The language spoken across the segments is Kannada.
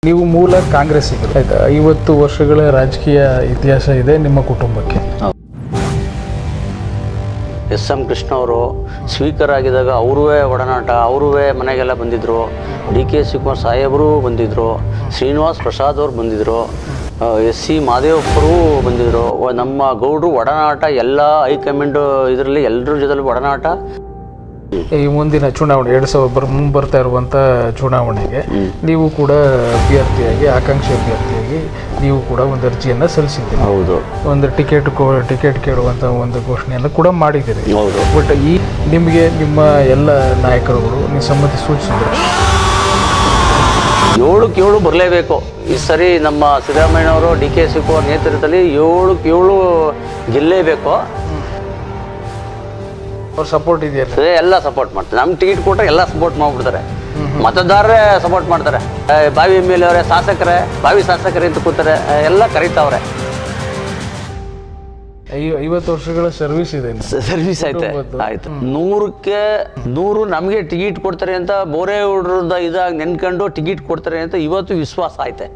ನೀವು ಮೂಲ ಕಾಂಗ್ರೆಸ್ಸಿಗರು ಆಯ್ತಾ? 50 ವರ್ಷಗಳ ರಾಜಕೀಯ ಇತಿಹಾಸ ಇದೆ ನಿಮ್ಮ ಕುಟುಂಬಕ್ಕೆ. ಎಸ್ ಎಂ ಕೃಷ್ಣ ಅವರು ಸ್ಪೀಕರ್ ಆಗಿದ್ದಾಗ ಅವರೂ ಒಡನಾಟ, ಅವರೂ ಮನೆಗೆಲ್ಲ ಬಂದಿದ್ದರು. ಡಿ ಕೆ ಶಿವಕುಮಾರ್ ಸಾಹೇಬರು ಬಂದಿದ್ದರು, ಶ್ರೀನಿವಾಸ್ ಪ್ರಸಾದ್ ಅವರು ಬಂದಿದ್ದರು, ಎಸ್ ಸಿ ಮಾದೇವಪ್ಪರು ಬಂದಿದ್ದರು. ನಮ್ಮ ಗೌಡರು ಒಡನಾಟ ಎಲ್ಲ ಹೈಕಮಾಂಡ್ ಇದರಲ್ಲಿ ಎಲ್ಲರ ಜೊತೆ ಒಡನಾಟ. ಈ ಮುಂದಿನ ಚುನಾವಣೆ 2000 ಬರ್ತಾ ಇರುವಂಥ ಚುನಾವಣೆಗೆ ನೀವು ಕೂಡ ಅಭ್ಯರ್ಥಿಯಾಗಿ, ಆಕಾಂಕ್ಷಿ ಅಭ್ಯರ್ಥಿಯಾಗಿ ನೀವು ಕೂಡ ಒಂದು ಅರ್ಜಿಯನ್ನು ಸಲ್ಲಿಸಿದ್ದೀರಿ. ಹೌದು. ಒಂದು ಟಿಕೆಟ್ ಕೇಳುವಂಥ ಒಂದು ಘೋಷಣೆಯನ್ನು ಕೂಡ ಮಾಡಿದ್ದೀರಿ. ಹೌದು. ಬಟ್ ಈ ನಿಮಗೆ ನಿಮ್ಮ ಎಲ್ಲ ನಾಯಕರುಗಳು ನೀವು ಸಮ್ಮತಿ ಸೂಚಿಸಿದ್ರು. 7ಕ್ಕೆ 7 ಬರಲೇಬೇಕು. ಈ ಸರಿ ನಮ್ಮ ಸಿದ್ದರಾಮಯ್ಯನವರು ಡಿ ಕೆ ಶಿವಕುಮಾರ್ ನೇತೃತ್ವದಲ್ಲಿ 7ಕ್ಕೆ 7 ಗೆಲ್ಲೇಬೇಕು. ಅವ್ರ ಸಪೋರ್ಟ್ ಇದೆಯಲ್ಲ? ಎಲ್ಲ ಸಪೋರ್ಟ್ ಮಾಡ್ತಾರೆ. ನಮ್ಗೆ ಟಿಕೆಟ್ ಕೊಟ್ಟರೆ ಎಲ್ಲ ಸಪೋರ್ಟ್ ಮಾಡಿಬಿಡ್ತಾರೆ. ಮತದಾರರೇ ಸಪೋರ್ಟ್ ಮಾಡ್ತಾರೆ. ಬಾವಿ ಎಮ್ ಎಲ್ ಎ ಅವರೇ, ಶಾಸಕರೇ, ಬಾವಿ ಶಾಸಕರೇ ಅಂತ ಕೂತಾರೆ, ಎಲ್ಲ ಕರೀತಾವ್ರೆ. 50 ವರ್ಷಗಳ ಸರ್ವಿಸ್ ಇದೆ. ಸರ್ವಿಸ್ ಆಯ್ತು. 100ಕ್ಕೆ 100 ನಮಗೆ ಟಿಕೆಟ್ ಕೊಡ್ತಾರೆ ಅಂತ ಬೋರೇಗೌಡರದ ಇದಾಗಿ ನೆನ್ಕೊಂಡು ಟಿಕೆಟ್ ಕೊಡ್ತಾರೆ ಅಂತ ಇವತ್ತು ವಿಶ್ವಾಸ ಆಯ್ತೆ.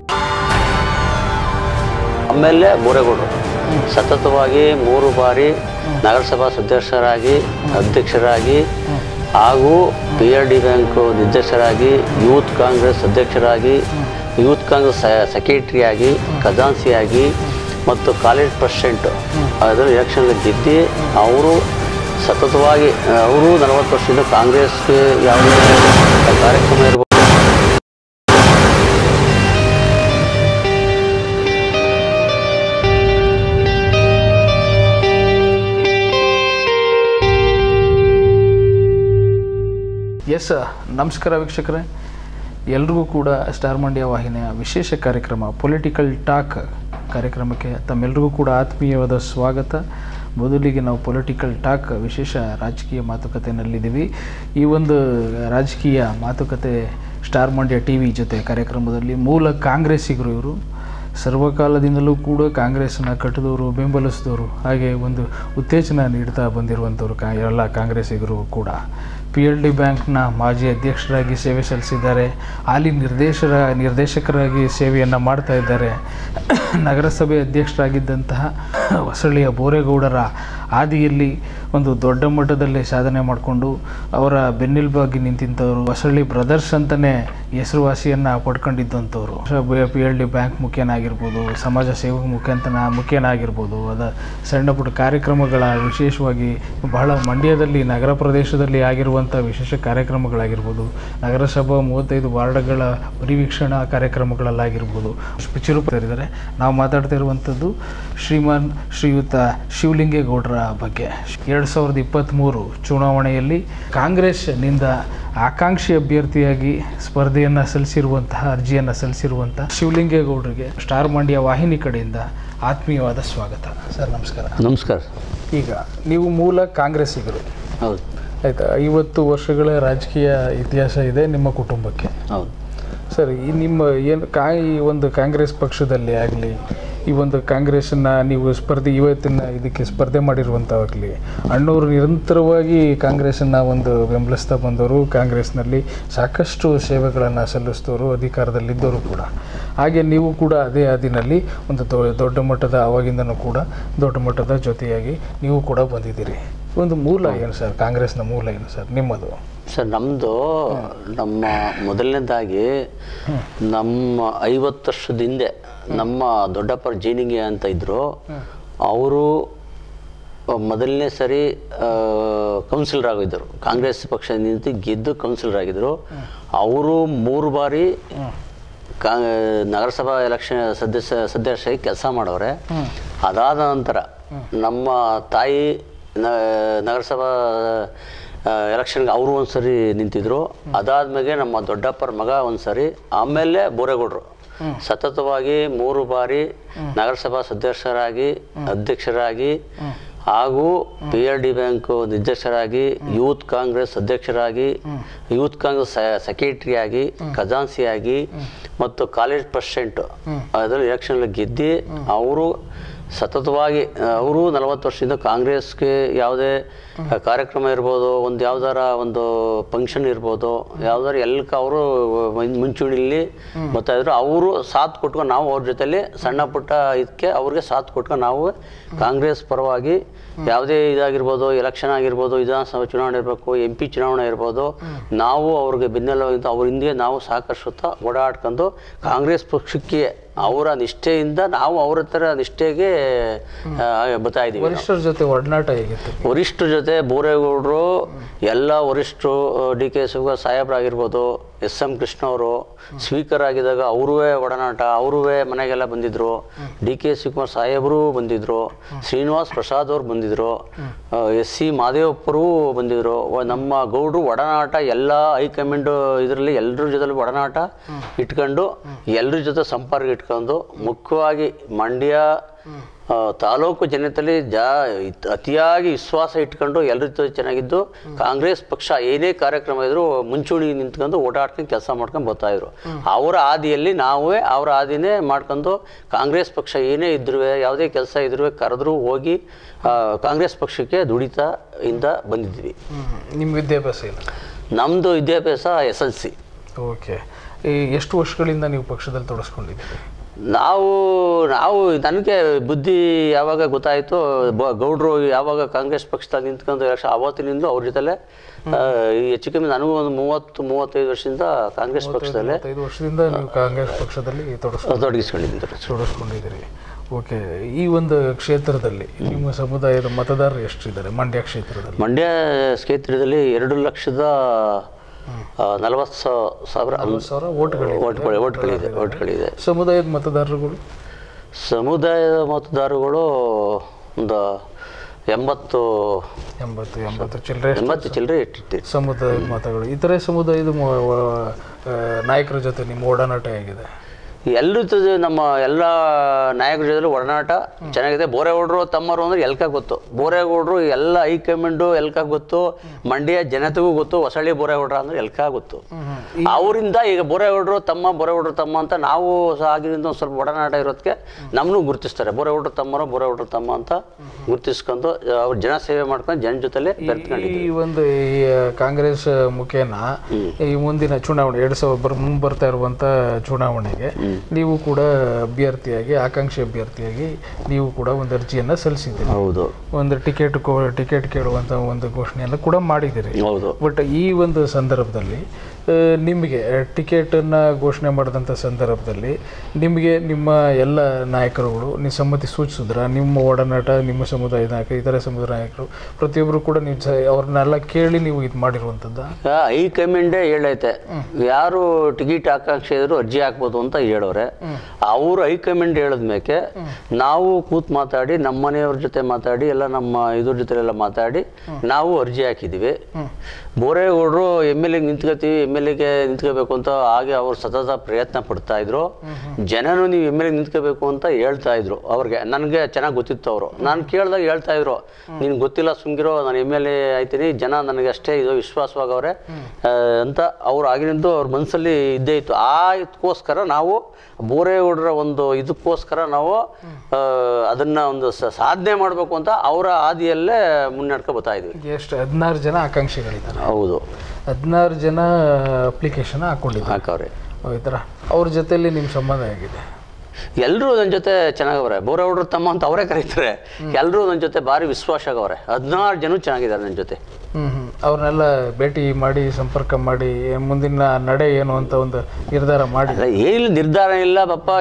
ಆಮೇಲೆ ಬೋರೇಗೌಡರು ಸತತವಾಗಿ 3 ಬಾರಿ ನಗರಸಭಾ ಸದಸ್ಯರಾಗಿ, ಅಧ್ಯಕ್ಷರಾಗಿ ಹಾಗೂ PRD ಬ್ಯಾಂಕ್ ನಿರ್ದೇಶಕರಾಗಿ, ಯೂತ್ ಕಾಂಗ್ರೆಸ್ ಅಧ್ಯಕ್ಷರಾಗಿ, ಯೂತ್ ಕಾಂಗ್ರೆಸ್ ಸೆಕ್ರೆಟರಿಯಾಗಿ, ಖಜಾನ್ಸಿಯಾಗಿ ಮತ್ತು ಕಾಲೇಜ್ ಪ್ರೆಸಿಡೆಂಟ್ ಅದರ ಎಲೆಕ್ಷನ್ಗೆ ಗೆದ್ದು ಅವರು ಸತತವಾಗಿ ಅವರು 40 ವರ್ಷದಿಂದ ಕಾಂಗ್ರೆಸ್ಗೆ ಯಾವುದೇ ಕಾರ್ಯಕ್ರಮ ಇರ್ಬೋದು. ಎಸ್, ನಮಸ್ಕಾರ ವೀಕ್ಷಕರೇ. ಎಲ್ರಿಗೂ ಕೂಡ ಸ್ಟಾರ್ ಮಂಡ್ಯ ವಾಹಿನಿಯ ವಿಶೇಷ ಕಾರ್ಯಕ್ರಮ ಪೊಲಿಟಿಕಲ್ ಟಾಕ್ ಕಾರ್ಯಕ್ರಮಕ್ಕೆ ತಮ್ಮೆಲ್ಲರಿಗೂ ಕೂಡ ಆತ್ಮೀಯವಾದ ಸ್ವಾಗತ. ಮೊದಲಿಗೆ ನಾವು ಪೊಲಿಟಿಕಲ್ ಟಾಕ್ ವಿಶೇಷ ರಾಜಕೀಯ ಮಾತುಕತೆಯಲ್ಲಿದ್ದೀವಿ. ಈ ಒಂದು ರಾಜಕೀಯ ಮಾತುಕತೆ ಸ್ಟಾರ್ ಮಂಡ್ಯ TV ಜೊತೆ ಕಾರ್ಯಕ್ರಮದಲ್ಲಿ ಮೂಲ ಕಾಂಗ್ರೆಸ್ಸಿಗರು ಇವರು. ಸರ್ವಕಾಲದಿಂದಲೂ ಕೂಡ ಕಾಂಗ್ರೆಸ್ಸನ್ನು ಕಟ್ಟಿದವರು, ಬೆಂಬಲಿಸಿದವರು, ಹಾಗೆ ಒಂದು ಉತ್ತೇಜನ ನೀಡ್ತಾ ಬಂದಿರುವಂಥವ್ರು ಎಲ್ಲ ಕಾಂಗ್ರೆಸ್ಸಿಗರು ಕೂಡ. PLD ಬ್ಯಾಂಕ್ನ ಮಾಜಿ ಅಧ್ಯಕ್ಷರಾಗಿ ಸೇವೆ ಸಲ್ಲಿಸಿದ್ದಾರೆ. ಹಾಲಿ ನಿರ್ದೇಶಕರಾಗಿ ಸೇವೆಯನ್ನು ಮಾಡ್ತಾ ಇದ್ದಾರೆ. ನಗರಸಭೆ ಅಧ್ಯಕ್ಷರಾಗಿದ್ದಂತಹ ಹೊಸಳ್ಳಿಯ ಬೋರೇಗೌಡರ ಹಾದಿಯಲ್ಲಿ ಒಂದು ದೊಡ್ಡ ಮಟ್ಟದಲ್ಲಿ ಸಾಧನೆ ಮಾಡಿಕೊಂಡು ಅವರ ಬೆನ್ನೆಲುಬಾಗಿ ನಿಂತಿದ್ದವರು, ಹೊಸಳ್ಳಿ ಬ್ರದರ್ಸ್ ಅಂತಲೇ ಹೆಸರುವಾಸಿಯನ್ನು ಪಡ್ಕೊಂಡಿದ್ದಂಥವ್ರು. PLD ಬ್ಯಾಂಕ್ ಮುಖ್ಯನಾಗಿರ್ಬೋದು, ಸಮಾಜ ಸೇವಕ ಮುಖ್ಯನಾಗಿರ್ಬೋದು, ಸಣ್ಣ ಪುಟ್ಟ ಕಾರ್ಯಕ್ರಮಗಳ ವಿಶೇಷವಾಗಿ ಬಹಳ ಮಂಡ್ಯದಲ್ಲಿ ನಗರ ಪ್ರದೇಶದಲ್ಲಿ ಆಗಿರುವಂಥ ವಿಶೇಷ ಕಾರ್ಯಕ್ರಮಗಳಾಗಿರ್ಬೋದು, ನಗರಸಭಾ 35 ವಾರ್ಡ್ಗಳ ಪರಿವೀಕ್ಷಣಾ ಕಾರ್ಯಕ್ರಮಗಳಲ್ಲಾಗಿರ್ಬೋದು ಚುರುಕುತ್ತಿದ್ದಾರೆ. ನಾವು ಮಾತಾಡ್ತಾ ಇರುವಂಥದ್ದು ಶ್ರೀಯುತ ಶಿವಲಿಂಗೇಗೌಡರ ಬಗ್ಗೆ. 2023 ಚುನಾವಣೆಯಲ್ಲಿ ಕಾಂಗ್ರೆಸ್ನಿಂದ ಆಕಾಂಕ್ಷಿ ಅಭ್ಯರ್ಥಿಯಾಗಿ ಸ್ಪರ್ಧೆಯನ್ನು ಸಲ್ಲಿಸಿರುವಂತಹ, ಅರ್ಜಿಯನ್ನು ಸಲ್ಲಿಸಿರುವಂತಹ ಶಿವಲಿಂಗೇಗೌಡರಿಗೆ ಸ್ಟಾರ್ ಮಂಡ್ಯ ವಾಹಿನಿ ಕಡೆಯಿಂದ ಆತ್ಮೀಯವಾದ ಸ್ವಾಗತ. ಸರ್ ನಮಸ್ಕಾರ. ನಮಸ್ಕಾರ. ಈಗ ನೀವು ಮೂಲ ಕಾಂಗ್ರೆಸ್ಸಿಗರು. ಹೌದು. ಆಯಿತಾ? 50 ವರ್ಷಗಳ ರಾಜಕೀಯ ಇತಿಹಾಸ ಇದೆ ನಿಮ್ಮ ಕುಟುಂಬಕ್ಕೆ. ಹೌದು ಸರ್. ನಿಮ್ಮ ಈ ಒಂದು ಕಾಂಗ್ರೆಸ್ ಪಕ್ಷದಲ್ಲಿ ಆಗಲಿ, ಈ ಒಂದು ಕಾಂಗ್ರೆಸ್ಸನ್ನು ನೀವು ಇವತ್ತಿನ ಇದಕ್ಕೆ ಸ್ಪರ್ಧೆ ಮಾಡಿರುವಂಥವಾಗಲಿ, ಅಣ್ಣವರು ನಿರಂತರವಾಗಿ ಕಾಂಗ್ರೆಸ್ಸನ್ನು ಒಂದು ಬೆಂಬಲಿಸ್ತಾ ಬಂದವರು, ಕಾಂಗ್ರೆಸ್ನಲ್ಲಿ ಸಾಕಷ್ಟು ಸೇವೆಗಳನ್ನು ಸಲ್ಲಿಸಿದವರು, ಅಧಿಕಾರದಲ್ಲಿದ್ದವರು ಕೂಡ. ಹಾಗೆ ನೀವು ಕೂಡ ಅದೇ ಹಾದಿನಲ್ಲಿ ಒಂದು ದೊಡ್ಡ ಮಟ್ಟದ ಆವಾಗಿಂದನೂ ಕೂಡ ದೊಡ್ಡ ಮಟ್ಟದ ಜೊತೆಯಾಗಿ ನೀವು ಕೂಡ ಬಂದಿದ್ದೀರಿ. ಒಂದು ಮೂಲ ಏನು ಸರ್? ಕಾಂಗ್ರೆಸ್ನ ಮೂಲ ಏನು ಸರ್ ನಿಮ್ಮದು? ಸರ್, ನಮ್ಮದು ನಮ್ಮ ಮೊದಲನೇದಾಗಿ ನಮ್ಮ 50 ವರ್ಷದ ಹಿಂದೆ ನಮ್ಮ ದೊಡ್ಡಪ್ಪರ ಜೀನಿಗೆ ಅಂತ ಇದ್ದರು. ಅವರು ಮೊದಲನೇ ಸರಿ ಕೌನ್ಸಿಲರ್ ಆಗಿದ್ದರು. ಕಾಂಗ್ರೆಸ್ ಪಕ್ಷ ನಿಂತು ಗೆದ್ದು ಕೌನ್ಸಿಲರ್ ಆಗಿದ್ದರು. ಅವರು 3 ಬಾರಿ ನಗರಸಭಾ ಎಲೆಕ್ಷನ್ ಸದಸ್ಯರಾಗಿ ಕೆಲಸ ಮಾಡವ್ರೆ. ಅದಾದ ನಂತರ ನಮ್ಮ ತಾಯಿ ನಗರಸಭಾ ಎಲೆಕ್ಷನ್ಗೆ ಅವರು ಒಂದು ಸರಿ ನಿಂತಿದ್ರು. ಅದಾದ್ಮೇಲೆ ನಮ್ಮ ದೊಡ್ಡಪ್ಪರ ಮಗ ಒಂದು ಸರಿ, ಆಮೇಲೆ ಬೋರೇಗೌಡರು ಸತತವಾಗಿ 3 ಬಾರಿ ನಗರಸಭಾ ಸದಸ್ಯರಾಗಿ, ಅಧ್ಯಕ್ಷರಾಗಿ ಹಾಗೂ PRD ಬ್ಯಾಂಕ್ ನಿರ್ದೇಶಕರಾಗಿ, ಯೂತ್ ಕಾಂಗ್ರೆಸ್ ಅಧ್ಯಕ್ಷರಾಗಿ, ಯೂತ್ ಕಾಂಗ್ರೆಸ್ ಸೆಕ್ರೆಟರಿಯಾಗಿ, ಖಜಾನ್ಸಿಯಾಗಿ ಮತ್ತು ಕಾಲೇಜ್ ಪ್ರೆಸಿಡೆಂಟ್ ಅದರಲ್ಲಿ ಎಲೆಕ್ಷನ್ಗೆ ಗೆದ್ದು ಅವರು ಸತತವಾಗಿ ಅವರು 40 ವರ್ಷದಿಂದ ಕಾಂಗ್ರೆಸ್ಗೆ ಯಾವುದೇ ಕಾರ್ಯಕ್ರಮ ಇರ್ಬೋದು, ಒಂದು ಯಾವ್ದಾರ ಒಂದು ಫಂಕ್ಷನ್ ಇರ್ಬೋದು, ಯಾವ್ದಾರ ಎಲ್ಲಕ್ಕೆ ಅವರು ಮುಂಚೂಣಿಯಲ್ಲಿ ಬರ್ತಾಯಿದ್ರು. ಅವರು ಸಾಥ್ ಕೊಟ್ಕೊಂಡು ನಾವು ಅವ್ರ ಜೊತೆಲಿ ಸಣ್ಣ ಪುಟ್ಟ ಇದಕ್ಕೆ ಅವ್ರಿಗೆ ಸಾಥ್ ಕೊಟ್ಕೊಂಡು ನಾವು ಕಾಂಗ್ರೆಸ್ ಪರವಾಗಿ ಯಾವುದೇ ಇದಾಗಿರ್ಬೋದು, ಎಲೆಕ್ಷನ್ ಆಗಿರ್ಬೋದು, ವಿಧಾನಸಭಾ ಚುನಾವಣೆ ಇರಬೇಕು, MP ಚುನಾವಣೆ ಇರ್ಬೋದು, ನಾವು ಅವ್ರಿಗೆ ಬೆನ್ನೆಲುಬಾಗಿದ್ದು ಅವ್ರ ಹಿಂದೆ ನಾವು ಸಾಕಷ್ಟು ಓಡಾಡ್ಕೊಂಡು ಕಾಂಗ್ರೆಸ್ ಪಕ್ಷಕ್ಕೆ ಅವರ ನಿಷ್ಠೆಯಿಂದ ನಾವು ಅವ್ರ ಥರ ನಿಷ್ಠೆಗೆ ಬರ್ತಾ ಇದ್ದೀವಿ. ವರಿಷ್ಠರ ಜೊತೆ ಒಡನಾಟ ಹೇಗಿತ್ತು? ವರಿಷ್ಠರ ಜೊತೆ ಬೋರೇಗೌಡರು ಎಲ್ಲ ವರಿಷ್ಠರು, DK ಶಿವಕುಮಾರ್ ಸಾಹೇಬ್ರಾಗಿರ್ಬೋದು, SM ಕೃಷ್ಣ ಅವರು ಸ್ಪೀಕರ್ ಆಗಿದ್ದಾಗ ಅವ್ರೂ ಒಡನಾಟ, ಅವ್ರೂ ಮನೆಗೆಲ್ಲ ಬಂದಿದ್ದರು. DK ಶಿವಕುಮಾರ್ ಸಾಹೇಬರು ಬಂದಿದ್ದರು, ಶ್ರೀನಿವಾಸ್ ಪ್ರಸಾದ್ ಅವ್ರು ಬಂದಿದ್ದರು, SC ಮಾದೇವಪ್ಪರು ಬಂದಿದ್ದರು. ನಮ್ಮ ಗೌಡ್ರು ಒಡನಾಟ ಎಲ್ಲ ಹೈಕಮಾಂಡ್ ಇದರಲ್ಲಿ ಎಲ್ಲರ ಜೊತೆ ಒಡನಾಟ ಇಟ್ಕೊಂಡು ಎಲ್ಲರ ಜೊತೆ ಸಂಪರ್ಕ ಇಟ್ಕೊಂಡು, ಮುಖ್ಯವಾಗಿ ಮಂಡ್ಯ ತಾಲೂಕು ಜನತೆಯಲ್ಲಿ ಅತಿಯಾಗಿ ವಿಶ್ವಾಸ ಇಟ್ಕೊಂಡು ಎಲ್ಲರ ಜೊತೆ ಚೆನ್ನಾಗಿದ್ದು, ಕಾಂಗ್ರೆಸ್ ಪಕ್ಷ ಏನೇ ಕಾರ್ಯಕ್ರಮ ಇದ್ರು ಮುಂಚೂಣಿ ನಿಂತ್ಕೊಂಡು ಓಡಾಡ್ಕೊಂಡು ಕೆಲಸ ಮಾಡ್ಕೊಂಡು ಬರ್ತಾಯಿದ್ರು. ಅವರ ಹಾದಿಯಲ್ಲಿ ನಾವೇ ಅವ್ರ ಹಾದಿನೇ ಮಾಡ್ಕೊಂಡು ಕಾಂಗ್ರೆಸ್ ಪಕ್ಷ ಏನೇ ಇದ್ರೂ ಯಾವುದೇ ಕೆಲಸ ಇದ್ರೂ ಕರೆದ್ರು ಹೋಗಿ ಕಾಂಗ್ರೆಸ್ ಪಕ್ಷಕ್ಕೆ ದುಡಿತಾ ಇಂದ ಬಂದಿದ್ವಿ. ನಿಮ್ಮ ವಿದ್ಯಾಭ್ಯಾಸ ಇಲ್ಲ? ನಮ್ಮದು ವಿದ್ಯಾಭ್ಯಾಸ SLC. ಓಕೆ. ಎಷ್ಟು ವರ್ಷಗಳಿಂದ ನೀವು ಪಕ್ಷದಲ್ಲಿ ತೊಡಸ್ಕೊಂಡಿದ್ದೀರಿ? ನಾವು ನನಗೆ ಬುದ್ಧಿ ಯಾವಾಗ ಗೊತ್ತಾಯಿತು, ಗೌಡ್ರು ಯಾವಾಗ ಕಾಂಗ್ರೆಸ್ ಪಕ್ಷದಲ್ಲಿ ನಿಂತ್ಕೊಂಡು ಅವತ್ತಿನಿಂದ ಅವ್ರ ಜೊತೆಲೆ ಹೆಚ್ಚು ಕಮ್ಮಿ ನನಗೂ ಒಂದು 30-35 ವರ್ಷದಿಂದ ಕಾಂಗ್ರೆಸ್ ಪಕ್ಷದಲ್ಲೇ 5 ವರ್ಷದಿಂದ ನೀವು ಕಾಂಗ್ರೆಸ್ ಪಕ್ಷದಲ್ಲಿ ತೊಡಗಿಸ್ಕೊಂಡಿದ್ದೀರಿ. ಓಕೆ. ಈ ಒಂದು ಕ್ಷೇತ್ರದಲ್ಲಿ ನಿಮ್ಮ ಸಮುದಾಯದ ಮತದಾರರು ಎಷ್ಟಿದ್ದಾರೆ ಮಂಡ್ಯ ಕ್ಷೇತ್ರದಲ್ಲಿ? ಮಂಡ್ಯ ಕ್ಷೇತ್ರದಲ್ಲಿ 2,40,000 ಓಟ್ಗಳಿದೆ. ಸಮುದಾಯದ ಮತದಾರರುಗಳು ಒಂದು 80 ಚಿಲ್ಲರೆ ಇಟ್ಟಿರ್ತೀವಿ ಸಮುದಾಯದ ಮತಗಳು. ಇತರೆ ಸಮುದಾಯದ ನಾಯಕರ ಜೊತೆ ನಿಮ್ಮ ಒಡನಾಟ ಹೇಗಿದೆ? ಎಲ್ಲರ ಜೊತೆ ನಮ್ಮ ಎಲ್ಲ ನಾಯಕರ ಜೊತೆ ಒಡನಾಟ ಚೆನ್ನಾಗಿದೆ. ಬೋರೇಗೌಡರು ತಮ್ಮರು ಅಂದ್ರೆ ಎಲ್ಕ ಗೊತ್ತು, ಬೋರೇಗೌಡರು ಎಲ್ಲ ಹೈಕಮಾಂಡು ಎಲ್ಕ ಗೊತ್ತು, ಮಂಡ್ಯ ಜನತೆಗೂ ಗೊತ್ತು. ಹೊಸಳ್ಳಿ ಬೋರೇಗೌಡ್ರ ಅಂದ್ರೆ ಎಲ್ಕ ಗೊತ್ತು. ಅವರಿಂದ ಈಗ ಬೋರೇಗೌಡರು ತಮ್ಮ ಅಂತ ನಾವು ಆಗಿರಿಂದ ಒಂದು ಸ್ವಲ್ಪ ಒಡನಾಟ ಇರೋದಕ್ಕೆ ನಮ್ಮನ್ನು ಗುರುತಿಸ್ತಾರೆ. ಬೋರೇಗೌಡರು ತಮ್ಮ ಅಂತ ಗುರುತಿಸ್ಕೊಂಡು ಅವ್ರ ಜನ ಸೇವೆ ಮಾಡ್ಕೊಂಡು ಜನ ಜೊತೆಲೆ ಬೆರ್ತ್ಕೊಂಡಿದ್ದೀವಿ. ಈ ಒಂದು ಕಾಂಗ್ರೆಸ್ ಮುಖೇನ ಈ ಮುಂದಿನ ಚುನಾವಣೆ 2000 ಬರ್ತಾ ಇರುವಂತ ಚುನಾವಣೆಗೆ ನೀವು ಕೂಡ ಆಕಾಂಕ್ಷಿ ಅಭ್ಯರ್ಥಿಯಾಗಿ ನೀವು ಕೂಡ ಒಂದು ಅರ್ಜಿಯನ್ನು ಸಲ್ಲಿಸಿದ್ದೀರಿ. ಹೌದು. ಒಂದು ಟಿಕೆಟ್ ಕೇಳುವಂತ ಒಂದು ಘೋಷಣೆಯನ್ನು ಕೂಡ ಮಾಡಿದ್ದೀರಿ. ಹೌದು. ಬಟ್ ಈ ಒಂದು ಸಂದರ್ಭದಲ್ಲಿ ನಿಮಗೆ ಟಿಕೆಟನ್ನು ಘೋಷಣೆ ಮಾಡಿದಂಥ ಸಂದರ್ಭದಲ್ಲಿ ನಿಮಗೆ ನಿಮ್ಮ ಎಲ್ಲ ನಾಯಕರುಗಳು ನೀವು ಸಮ್ಮತಿ ಸೂಚಿಸಿದ್ರ? ನಿಮ್ಮ ಒಡನಾಟ, ನಿಮ್ಮ ಸಮುದಾಯದ ನಾಯಕರು, ಇತರೆ ಸಮುದಾಯ ನಾಯಕರು ಪ್ರತಿಯೊಬ್ಬರು ಕೂಡ ನೀವು ಅವ್ರನ್ನೆಲ್ಲ ಕೇಳಿ ನೀವು ಇದು ಮಾಡಿರುವಂಥದ್ದು? ಹೈಕಮಾಂಡೇ ಹೇಳೈತೆ ಯಾರು ಟಿಕೆಟ್ ಆಕಾಂಕ್ಷೆ ಇದ್ರು ಅರ್ಜಿ ಹಾಕ್ಬೋದು ಅಂತ ಹೇಳೋರೆ. ಅವರು ಹೈಕಮಾಂಡ್ ಹೇಳಿದ್ಮೇಲೆ ನಾವು ಕೂತ್ ಮಾತಾಡಿ ನಮ್ಮ ಮನೆಯವ್ರ ಜೊತೆ ಮಾತಾಡಿ ಎಲ್ಲ ನಮ್ಮ ಇದ್ರ ಜೊತೆ ಎಲ್ಲ ಮಾತಾಡಿ ನಾವು ಅರ್ಜಿ ಹಾಕಿದ್ದೀವಿ. ಬೋರೇಗೌಡರು MLA ನಿಂತ್ಕೋಬೇಕು ಅಂತ ಹಾಗೆ ಅವ್ರು ಸತತ ಪ್ರಯತ್ನ ಪಡ್ತಾ ಇದ್ರು. ಜನನು ನೀವು MLA ನಿಂತ್ಕೋಬೇಕು ಅಂತ ಹೇಳ್ತಾ ಇದ್ರು. ಅವ್ರಿಗೆ ನನಗೆ ಚೆನ್ನಾಗಿ ಗೊತ್ತಿತ್ತು. ಅವರು ನಾನು ಕೇಳಿದಾಗ ಹೇಳ್ತಾ ಇದ್ರು, ನಿನ್ಗೆ ಗೊತ್ತಿಲ್ಲ ಸುಮ್ಗಿರೋ, ನಾನು MLA ಆಯ್ತೀನಿ, ಜನ ನನಗೆ ಅಷ್ಟೇ ಇದು ವಿಶ್ವಾಸವಾಗವ್ರೆ ಅಂತ ಅವ್ರು ಆಗಿನಿಂದ ಅವ್ರ ಮನಸ್ಸಲ್ಲಿ ಇದ್ದೇ ಇತ್ತು. ಇದಕ್ಕೋಸ್ಕರ ನಾವು ಬೋರೇಗೌಡರ ಒಂದು ಇದಕ್ಕೋಸ್ಕರ ನಾವು ಅದನ್ನ ಒಂದು ಸಾಧನೆ ಮಾಡಬೇಕು ಅಂತ ಅವರ ಹಾದಿಯಲ್ಲೇ ಮುನ್ನಡ್ಕೊ ಬರ್ತಾ ಇದ್ವಿ. ಎಷ್ಟು 16 ಜನ ಆಕಾಂಕ್ಷಿಗಳಿದ್ದಾರೆ? ಹೌದು, 16 ಜನ ಅಪ್ಲಿಕೇಶನ್ ಹಾಕವ್ರೆ. ಈ ಥರ ಅವ್ರ ಜೊತೆಯಲ್ಲಿ ನಿಮ್ಮ ಸಂಬಂಧ ಹೇಗಿದೆ? ಎಲ್ಲರೂ ನನ್ನ ಜೊತೆ ಚೆನ್ನಾಗವ್ರೆ. ಬೋರೇಗೌಡರು ತಮ್ಮ ಅಂತ ಅವರೇ ಕರೀತಾರೆ. ಎಲ್ಲರೂ ನನ್ನ ಜೊತೆ ಭಾರಿ ವಿಶ್ವಾಸ ಆಗವ್ರೆ. 16 ಜನ ಚೆನ್ನಾಗಿದ್ದಾರೆ ನನ್ನ ಜೊತೆ. ಅವ್ರನ್ನೆಲ್ಲ ಭೇಟಿ ಮಾಡಿ ಸಂಪರ್ಕ ಮಾಡಿ ಮುಂದಿನ ನಡೆ ಏನು ಅಂತ ಒಂದು ನಿರ್ಧಾರ ಮಾಡಿ? ಏನಿಲ್ಲ, ನಿರ್ಧಾರ ಇಲ್ಲ.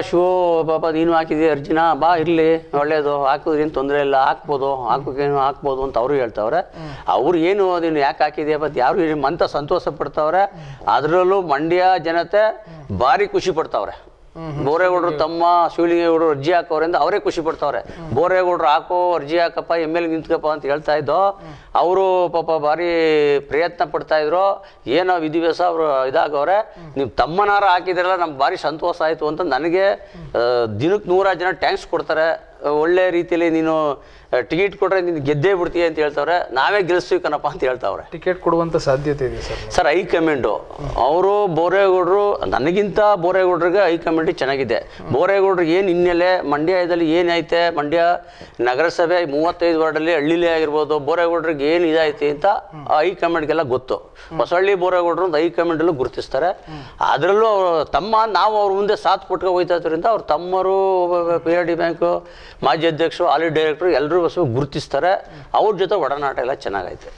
ಪಾಪ ನೀನು ಹಾಕಿದ್ದೀಯ ಅರ್ಜಿನ, ಬಾ ಇರಲಿ ಒಳ್ಳೇದು, ಹಾಕಿದ್ರೆ ಏನು ತೊಂದರೆ ಇಲ್ಲ, ಹಾಕ್ಬೋದು ಅಂತ ಅವರು ಹೇಳ್ತಾವ್ರೆ. ಅವ್ರು ಏನು ನೀನು ಯಾಕೆ ಹಾಕಿದ್ಯಾ ಯಾರು ಅಂತ ಸಂತೋಷ ಪಡ್ತಾವ್ರೆ. ಅದರಲ್ಲೂ ಮಂಡ್ಯ ಜನತೆ ಭಾರಿ ಖುಷಿ ಪಡ್ತಾವ್ರೆ. ಬೋರೇಗೌಡರು ತಮ್ಮ ಶಿವಲಿಂಗೇಗೌಡರು ಅರ್ಜಿ ಹಾಕೋರಿಂದ ಅವರೇ ಖುಷಿ ಪಡ್ತಾವ್ರೆ. ಬೋರೇಗೌಡರು ಅರ್ಜಿ ಹಾಕಪ್ಪ, MLA ನಿಂತ್ಕಪ್ಪ ಅಂತ ಹೇಳ್ತಾ ಇದ್ದೋ. ಅವರು ಪಾಪ ಭಾರಿ ಪ್ರಯತ್ನ ಪಡ್ತಾ ಇದ್ರು. ಏನೋ ವಿಧಿವ್ಯಾಸ ಅವರು ಇದಾಗವ್ರೆ. ನೀವು ತಮ್ಮನಾರ ಹಾಕಿದ್ರಲ್ಲ, ನಮ್ಗೆ ಭಾರಿ ಸಂತೋಷ ಆಯಿತು ಅಂತ ನನಗೆ ದಿನಕ್ಕೆ 100 ಜನ ಟ್ಯಾಂಕ್ಸ್ ಕೊಡ್ತಾರೆ. ಒಳ್ಳೆ ರೀತಿಯಲ್ಲಿ ನೀನು ಟಿಕೆಟ್ ಕೊಟ್ರೆ ನೀನು ಗೆದ್ದೇ ಬಿಡ್ತೀಯ ಅಂತ ಹೇಳ್ತಾವ್ರೆ. ನಾವೇ ಗೆಲ್ಲಿಸ್ತೀವಿ ಕಣಪ್ಪ ಅಂತ ಹೇಳ್ತಾವ್ರೆ. ಟಿಕೆಟ್ ಕೊಡುವಂಥ ಸಾಧ್ಯತೆ ಇದೆ ಸರ್ ಹೈಕಮಾಂಡು ಅವರು ಬೋರೇಗೌಡರು, ನನಗಿಂತ ಬೋರೇಗೌಡರಿಗೆ ಹೈಕಮಾಂಡ್ ಚೆನ್ನಾಗಿದೆ. ಬೋರೇಗೌಡರಿಗೆ ಏನು ಹಿನ್ನೆಲೆ, ಮಂಡ್ಯದಲ್ಲಿ ಏನೈತೆ, ಮಂಡ್ಯ ನಗರಸಭೆ 35 ವಾರ್ಡಲ್ಲಿ ಹಳ್ಳಿಲೇ ಆಗಿರ್ಬೋದು, ಬೋರೇಗೌಡರಿಗೆ ಏನು ಇದೈತಿ ಅಂತ ಹೈಕಮಾಂಡ್ಗೆಲ್ಲ ಗೊತ್ತು. ಹೊಸಹಳ್ಳಿ ಬೋರೇಗೌಡರು ಒಂದು ಹೈಕಮಾಂಡಲ್ಲೂ ಗುರುತಿಸ್ತಾರೆ. ಅದರಲ್ಲೂ ತಮ್ಮ ನಾವು ಅವ್ರ ಮುಂದೆ ಸಾಥ್ ಕೊಟ್ಕೊಂಡು ಹೋಗ್ತಾ ಇದ್ದರಿಂದ ಅವ್ರ ತಮ್ಮರು, PRD ಬ್ಯಾಂಕು ಮಾಜಿ ಅಧ್ಯಕ್ಷರು, ಹಾಲಿ ಡೈರೆಕ್ಟರು ಎಲ್ಲರೂ ಗುರುತಿಸ್ತಾರೆ. ಅವ್ರ ಜೊತೆ ಒಡನಾಟ ಎಲ್ಲ ಚೆನ್ನಾಗೈತೆ.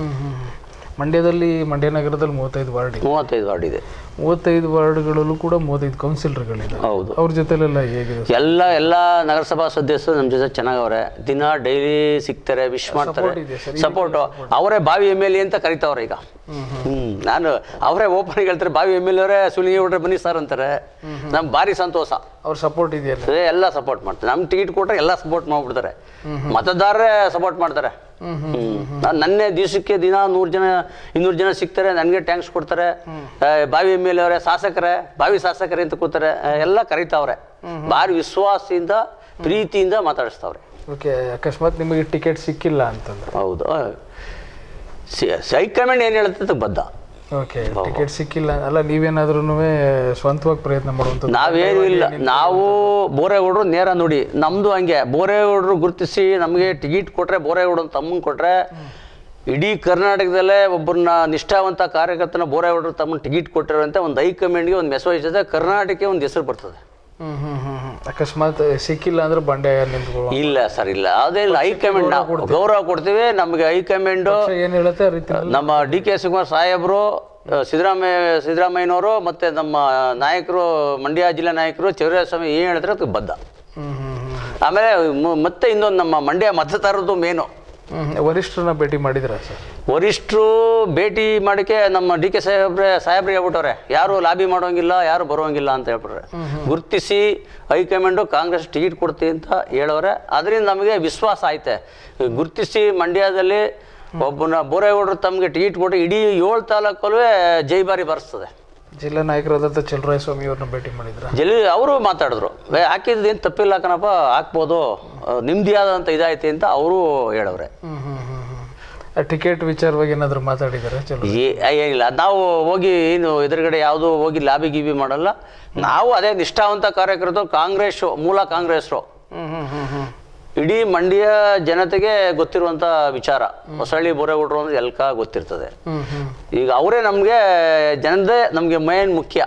ಮಂಡ್ಯ ನಗರದಲ್ಲಿ 35 ವಾರ್ಡ್ ಇದೆ. 35 ವಾರ್ಡ್ಗಳಲ್ಲೂ ಕೂಡ 35 ಕೌನ್ಸಿಲರ್ಗಳಿದೆ. ಹೌದು. ಅವ್ರ ಜೊತೆಲೆಲ್ಲ ಹೇಗಿದೆ? ಎಲ್ಲ ನಗರಸಭಾ ಸದಸ್ಯರು ನಮ್ಮ ಜೊತೆ ಚೆನ್ನಾಗವ್ರೆ. ದಿನ ಡೈಲಿ ಸಿಗ್ತಾರೆ, ವಿಶ್ ಮಾಡ್ತಾರೆ, ಸಪೋರ್ಟು. ಅವರೇ ಬಾವಿ MLA ಅಂತ ಕರಿತಾವ್ರೆ ಈಗ. ನಾನು ಅವರೇ ಓಪನ್ ಹೇಳ್ತಾರೆ, ಬಾವಿ MLA ಅವರೇ ಸುಲಿಗೆ ಹೊಡ್ರೆ ಬನ್ನಿ ಸರ್ ಅಂತಾರೆ. ನಮ್ಗೆ ಭಾರಿ ಸಂತೋಷ. ಅವ್ರ ಸಪೋರ್ಟ್ ಇದೆಯಲ್ಲ, ಎಲ್ಲ ಸಪೋರ್ಟ್ ಮಾಡ್ತಾರೆ. ನಮ್ಗೆ ಟಿಕೆಟ್ ಕೊಟ್ರೆ ಎಲ್ಲ ಸಪೋರ್ಟ್ ಮಾಡ್ಬಿಡ್ತಾರೆ. ಮತದಾರರೇ ಸಪೋರ್ಟ್ ಮಾಡ್ತಾರೆ. ನನ್ನೇ ದಿವಸಕ್ಕೆ ದಿನ 100 ಜನ ಸಿಗ್ತಾರೆ, ನನಗೆ ಟ್ಯಾಂಕ್ಸ್ ಕೊಡ್ತಾರೆ. ಬಾವಿ MLA ಅವರೇ ಶಾಸಕರೇ, ಬಾವಿ ಶಾಸಕರೇ ಅಂತ ಕೂತಾರೆ. ಎಲ್ಲ ಕರೀತಾವ್ರೆ. ಭಾರಿ ವಿಶ್ವಾಸದಿಂದ ಪ್ರೀತಿಯಿಂದ ಮಾತಾಡಿಸ್ತಾವ್ರೆ. ಓಕೆ. ಅಕಸ್ಮಾತ್ ನಿಮಗೆ ಟಿಕೆಟ್ ಸಿಕ್ಕಿಲ್ಲ ಅಂತಂದ್ರೆ? ಹೌದು, ಹೈಕಮಾಂಡ್ ಏನು ಹೇಳುತ್ತೆ ಬದ್ಧ. ಓಕೆ. ಟಿಕೆಟ್ ಸಿಕ್ಕಿಲ್ಲ ಅಲ್ಲ, ನೀವೇನಾದ್ರೂ ಸ್ವಂತವಾಗಿ ಪ್ರಯತ್ನ ಮಾಡುವಂಥದ್ದು? ನಾವೇನು ಇಲ್ಲ. ನಾವು ಬೋರೇಗೌಡರು ನೇರ ನೋಡಿ, ನಮ್ಮದು ಹಂಗೆ. ಬೋರೇಗೌಡರು ಗುರುತಿಸಿ ನಮಗೆ ಟಿಕೆಟ್ ಕೊಟ್ಟರೆ, ಬೋರೇಗೌಡರು ತಮ್ಮನ್ನು ಕೊಟ್ಟರೆ, ಇಡೀ ಕರ್ನಾಟಕದಲ್ಲೇ ಒಬ್ಬರನ್ನ ನಿಷ್ಠಾವಂತ ಕಾರ್ಯಕರ್ತನ ಬೋರೇಗೌಡರು ತಮ್ಮನ್ನು ಟಿಕೆಟ್ ಕೊಟ್ಟಿರೋಂಥ ಒಂದು ಹೈಕಮಾಂಡ್ಗೆ ಒಂದು ಮೆಸೇಜ್ ಇದೆ. ಕರ್ನಾಟಕಕ್ಕೆ ಒಂದು ಹೆಸರು ಬರ್ತದೆ. ಅಕಸ್ಮಾತ್ ಸಿಕ್ಕಿಲ್ಲ ಅಂದ್ರೆ ಬಂಡೆ ನಿಂತ್ಕೊಳ್ಳೋ? ಇಲ್ಲ ಸರ್, ಇಲ್ಲ, ಅದೇ ಇಲ್ಲ. ಹೈಕಮಾಂಡ್ ನಾವು ಗೌರವ ಕೊಡ್ತೀವಿ. ನಮಗೆ ಹೈಕಮಾಂಡು ಏನು ಹೇಳುತ್ತೆ, ನಮ್ಮ DK ಶಿವಕುಮಾರ್ ಸಾಹೇಬರು, ಸಿದ್ದರಾಮಯ್ಯನವರು ಮತ್ತು ನಮ್ಮ ನಾಯಕರು, ಮಂಡ್ಯ ಜಿಲ್ಲಾ ನಾಯಕರು ಚೌರಿಸ್ವಾಮಿ ಏನು ಹೇಳ್ತಾರೆ ಅದಕ್ಕೆ ಬದ್ಧ. ಆಮೇಲೆ ಮತ್ತೆ ಇನ್ನೊಂದು ನಮ್ಮ ಮಂಡ್ಯ ಮತದಾರರದ್ದು ಮೇನು. ವರಿಷ್ಠರನ್ನ ಭೇಟಿ ಮಾಡಿದ್ರ ಸರ್? ವರಿಷ್ಠರು ಭೇಟಿ ಮಾಡೋಕ್ಕೆ ನಮ್ಮ DK ಸಾಹೇಬ್ರೆ ಹೇಳ್ಬಿಟ್ಟವ್ರೆ, ಯಾರು ಲಾಬಿ ಮಾಡೋಂಗಿಲ್ಲ, ಯಾರು ಬರೋಂಗಿಲ್ಲ ಅಂತ ಹೇಳ್ಬಿಟ್ರೆ. ಗುರುತಿಸಿ ಹೈಕಮಾಂಡು ಕಾಂಗ್ರೆಸ್ ಟಿಕೆಟ್ ಕೊಡ್ತೀವಿ ಅಂತ ಹೇಳೋರೆ. ಅದರಿಂದ ನಮಗೆ ವಿಶ್ವಾಸ ಐತೆ. ಗುರುತಿಸಿ ಮಂಡ್ಯದಲ್ಲಿ ಒಬ್ಬನ ಬೋರೇಗೌಡರು ತಮಗೆ ಟಿಕೆಟ್ ಕೊಟ್ಟು ಇಡೀ 7 ತಾಲೂಕಲ್ಲೂ ಜೈಬಾರಿ ಬರೆಸ್ತದೆ. ಜಿಲ್ಲಾ ನಾಯಕರಾದಂಥ ಚಲುವರಾಯಸ್ವಾಮಿ ಅವ್ರನ್ನ ಭೇಟಿ ಮಾಡಿದ್ರ? ಅವರು ಮಾತಾಡಿದ್ರು, ಹಾಕಿದ್ದು ಏನು ತಪ್ಪಿಲ್ಲ ಕಣಪ್ಪ, ಹಾಕ್ಬೋದು, ನಿಮ್ದೇ ಆದಂಥ ಇದೈತಿ ಅಂತ ಅವರು ಹೇಳವ್ರೆ. ಟಿಕೆಟ್ ವಿಚಾರವಾಗಿ ಏನಾದರೂ ಮಾತಾಡಿದ್ದಾರೆ? ಏನಿಲ್ಲ, ನಾವು ಹೋಗಿ ಏನು ಎದುರುಗಡೆ ಯಾವುದು ಹೋಗಿ ಲಾಬಿ ಗೀಬಿ ಮಾಡಲ್ಲ. ನಾವು ಅದೇ ನಿಷ್ಠಾವಂತ ಕಾರ್ಯಕರ್ತರು, ಕಾಂಗ್ರೆಸ್ಸು, ಮೂಲ ಕಾಂಗ್ರೆಸ್ರು. ಇಡೀ ಮಂಡ್ಯ ಜನತೆಗೆ ಗೊತ್ತಿರುವಂಥ ವಿಚಾರ. ಹೊಸಹಳ್ಳಿ ಬೋರೇಗೌಡರು ಅಂದ್ರೆ ಎಲ್ಕ ಗೊತ್ತಿರ್ತದೆ. ಈಗ ಅವರೇ ನಮಗೆ ಜನದೇ ನಮಗೆ ಮೇನ್ ಮುಖ್ಯ.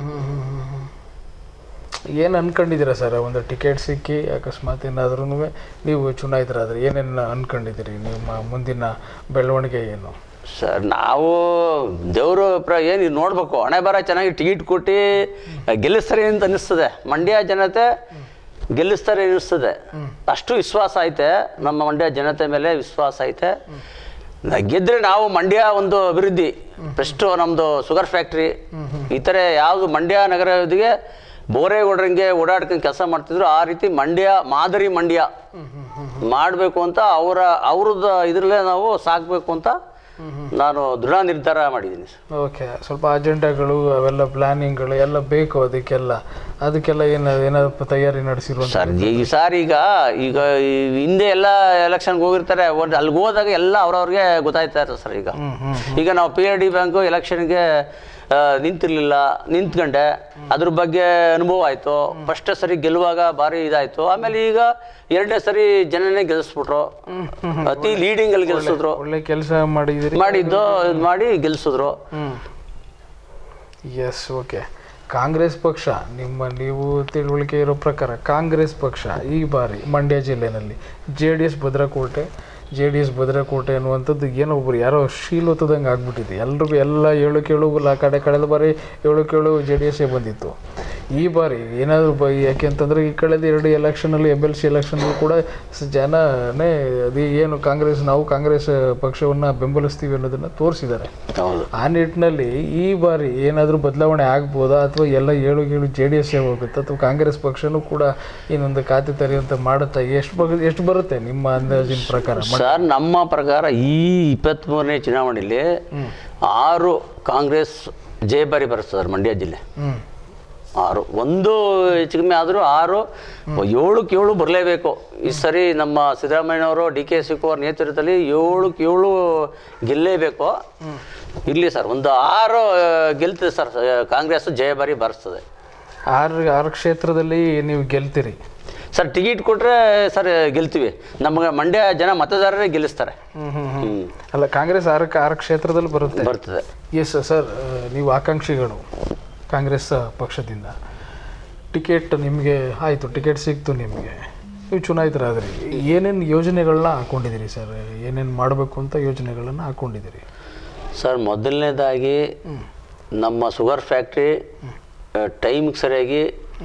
ಏನು ಅನ್ಕೊಂಡಿದ್ದೀರಾ ಸರ್? ಒಂದು ಟಿಕೆಟ್ ಸಿಕ್ಕಿ ಅಕಸ್ಮಾತ್ ಏನಾದ್ರೂ ನೀವು ಚುನಾಯಿತರಾದ್ರೆ ಏನೇನು ಅನ್ಕೊಂಡಿದ್ದೀರಿ? ನಿಮ್ಮ ಮುಂದಿನ ಬೆಳವಣಿಗೆ ಏನು ಸರ್? ನಾವು ದೇವರು ಏನು ನೋಡ್ಬೇಕು, ಹಣೆ ಬರ ಚೆನ್ನಾಗಿ ಟಿಕೆಟ್ ಕೊಟ್ಟು ಗೆಲ್ಲಿಸ್ತಾರೆ ಅಂತ ಅನ್ನಿಸ್ತದೆ. ಮಂಡ್ಯ ಜನತೆ ಗೆಲ್ಲಿಸ್ತಾರೆ ಅನ್ನಿಸ್ತದೆ. ಅಷ್ಟು ವಿಶ್ವಾಸ ಐತೆ ನಮ್ಮ ಮಂಡ್ಯ ಜನತೆ ಮೇಲೆ, ವಿಶ್ವಾಸ ಐತೆ. ಗೆದ್ದರೆ ನಾವು ಮಂಡ್ಯ ಒಂದು ಅಭಿವೃದ್ಧಿ, ಫಸ್ಟು ನಮ್ಮದು ಶುಗರ್ ಫ್ಯಾಕ್ಟ್ರಿ, ಈ ಥರ ಯಾವುದು ಮಂಡ್ಯ ನಗರದಿಗೆ ಬೋರೇಗೌಡರಂಗೆ ಓಡಾಡ್ಕೊಂಡು ಕೆಲಸ ಮಾಡ್ತಿದ್ರು, ಆ ರೀತಿ ಮಂಡ್ಯ ಮಾದರಿ ಮಂಡ್ಯ ಮಾಡಬೇಕು ಅಂತ ಅವ್ರದ್ದು ಇದರಲ್ಲೇ ನಾವು ಸಾಕಬೇಕು ಅಂತ ನಾನು ದೃಢ ನಿರ್ಧಾರ ಮಾಡಿದ್ದೀನಿ ಸರ್. ಓಕೆ. ಸ್ವಲ್ಪ ಅಜೆಂಡಾಗಳು ಅವೆಲ್ಲ ಪ್ಲಾನಿಂಗ್ಗಳು ಎಲ್ಲ ಬೇಕು ಅದಕ್ಕೆಲ್ಲ ಏನಾದ್ರು ತಯಾರಿ ನಡೆಸಿರುವ ಸರ್? ಈ ಸಾರಿ ಈಗ ಹಿಂದೆ ಎಲ್ಲ ಎಲೆಕ್ಷನ್ಗೆ ಹೋಗಿರ್ತಾರೆ, ಅಲ್ಲಿಗೆ ಹೋದಾಗ ಎಲ್ಲ ಅವ್ರವ್ರಿಗೆ ಗೊತ್ತಾಯ್ತಾ ಇರ್ತದೆ ಸರ್. ಈಗ ನಾವು PRD ಬ್ಯಾಂಕು ಎಲೆಕ್ಷನ್ಗೆ ನಿಂತಿರಲಿಲ್ಲ, ನಿಂತ್ಕೊಂಡೆ, ಅದ್ರ ಬಗ್ಗೆ ಅನುಭವ ಆಯಿತು. ಫಸ್ಟ್ ಸರಿ ಗೆಲ್ಲುವಾಗ ಭಾರಿ ಇದಾಯಿತು. ಆಮೇಲೆ ಈಗ 2ನೇ ಸರಿ ಜನನೇ ಗೆಲ್ಲಿಸ್ಬಿಟ್ರು, ಅತಿ ಲೀಡಿಂಗಲ್ಲಿ ಗೆಲ್ಲಿಸಿದ್ರು. ಒಳ್ಳೆ ಕೆಲಸ ಮಾಡಿ ಗೆಲ್ಲಿಸಿದ್ರು. ಎಸ್. ಓಕೆ. ಕಾಂಗ್ರೆಸ್ ಪಕ್ಷ, ನೀವು ತಿಳುವಳಿಕೆ ಇರೋ ಪ್ರಕಾರ ಕಾಂಗ್ರೆಸ್ ಪಕ್ಷ ಈ ಬಾರಿ ಮಂಡ್ಯ ಜಿಲ್ಲೆಯಲ್ಲಿ JDS ಭದ್ರಕೋಟೆ ಅನ್ನುವಂಥದ್ದು ಒಬ್ಬರು ಯಾರೋ ಶೀಲೋತದಂಗೆ ಆಗ್ಬಿಟ್ಟಿದೆ. ಎಲ್ರಿಗೂ ಎಲ್ಲ 7 ಕಳೆದ ಬಾರಿ 7 JDS ಬಂದಿತ್ತು. ಈ ಬಾರಿ ಏನಾದರೂ ಯಾಕೆಂತಂದರೆ ಈ ಕಳೆದ 2 ಎಲೆಕ್ಷನಲ್ಲಿ MLC ಎಲೆಕ್ಷನಲ್ಲಿ ಕೂಡ ಜನನೇ ಏನು ನಾವು ಕಾಂಗ್ರೆಸ್ ಪಕ್ಷವನ್ನು ಬೆಂಬಲಿಸ್ತೀವಿ ಅನ್ನೋದನ್ನು ತೋರಿಸಿದ್ದಾರೆ. ಆ ನಿಟ್ಟಿನಲ್ಲಿ ಈ ಬಾರಿ ಏನಾದರೂ ಬದಲಾವಣೆ ಆಗ್ಬೋದಾ, ಅಥವಾ ಎಲ್ಲ 7 JDS ಹೋಗುತ್ತೆ, ಅಥವಾ ಕಾಂಗ್ರೆಸ್ ಪಕ್ಷನೂ ಕೂಡ ಇನ್ನೊಂದು ಖಾತೆ ತೆರೆಯುವಂತ ಮಾಡುತ್ತಾ? ಎಷ್ಟು ಬರುತ್ತೆ ನಿಮ್ಮ ಅಂದಾಜಿನ ಪ್ರಕಾರ? ಸರ್, ನಮ್ಮ ಪ್ರಕಾರ ಈ 23ನೇ ಚುನಾವಣೆಯಲ್ಲಿ 6 ಕಾಂಗ್ರೆಸ್ ಜಯಭಾರಿ ಬರ್ತದೆ ಮಂಡ್ಯ ಜಿಲ್ಲೆ. 6 ಒಂದು ಹೆಚ್ಚು ಕಮ್ಮಿ ಆದರೂ 6 7ಕ್ಕೆ 7 ಬರಲೇಬೇಕು. ಈ ಸರಿ ನಮ್ಮ ಸಿದ್ದರಾಮಯ್ಯನವರು ಡಿ ಕೆ ಶಿವಕುಮಾರ್ ನೇತೃತ್ವದಲ್ಲಿ 7ಕ್ಕೆ 7 ಗೆಲ್ಲೇಬೇಕು. ಇರಲಿ ಸರ್, ಒಂದು 6 ಗೆಲ್ತದೆ ಸರ್. ಕಾಂಗ್ರೆಸ್ ಜಯಭಾರಿ ಬರ್ತದೆ. 6 ಕ್ಷೇತ್ರದಲ್ಲಿ ನೀವು ಗೆಲ್ತೀರಿ ಸರ್. ಟಿಕೆಟ್ ಕೊಟ್ಟರೆ ಸರ್ ಗೆಲ್ತೀವಿ. ನಮಗೆ ಮಂಡ್ಯ ಜನ ಮತದಾರರೇ ಗೆಲ್ಲಿಸ್ತಾರೆ. ಅಲ್ಲ, ಕಾಂಗ್ರೆಸ್ 6 ಕ್ಷೇತ್ರದಲ್ಲಿ ಬರ್ತದೆ. ಎಸ್ ಸರ್, ನೀವು ಆಕಾಂಕ್ಷಿಗಳು ಕಾಂಗ್ರೆಸ್ ಪಕ್ಷದಿಂದ. ಟಿಕೆಟ್ ನಿಮಗೆ ಆಯಿತು, ಟಿಕೆಟ್ ಸಿಕ್ತು ನಿಮಗೆ, ನೀವು ಚುನಾಯಿತರಾದ್ರಿ. ಏನೇನು ಯೋಜನೆಗಳನ್ನ ಹಾಕ್ಕೊಂಡಿದ್ದೀರಿ ಸರ್? ಏನೇನು ಮಾಡಬೇಕು ಅಂತ ಯೋಜನೆಗಳನ್ನು ಹಾಕ್ಕೊಂಡಿದ್ದೀರಿ ಸರ್? ಮೊದಲನೇದಾಗಿ ನಮ್ಮ ಶುಗರ್ ಫ್ಯಾಕ್ಟ್ರಿ ಟೈಮಿಗೆ ಸರಿಯಾಗಿ